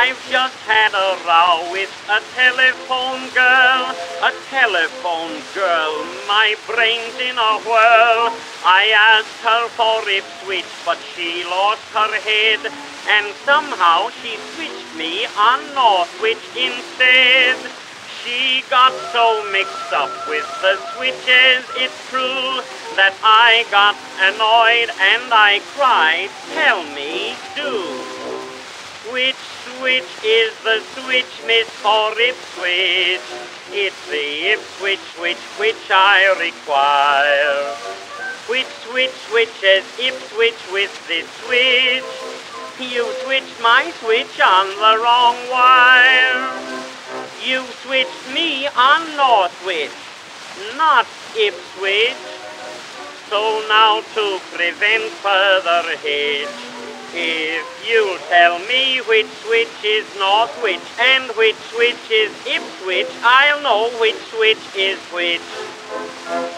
I've just had a row with a telephone girl. A telephone girl, my brain's in a whirl. I asked her for Ipswich, but she lost her head. And somehow she switched me on Northwich instead. She got so mixed up with the switches, it's true, that I got annoyed and I cried, tell me, do. Which switch is the switch, miss, for Ipswich? It's the Ipswich switch which I require. Which switch switches Ipswich with this switch? You switched my switch on the wrong wire. You switched me on Northwich, not Ipswich. So now to prevent further hitch, if you'll tell me which switch is Northwich and which switch is Ipswich, I'll know which switch is which.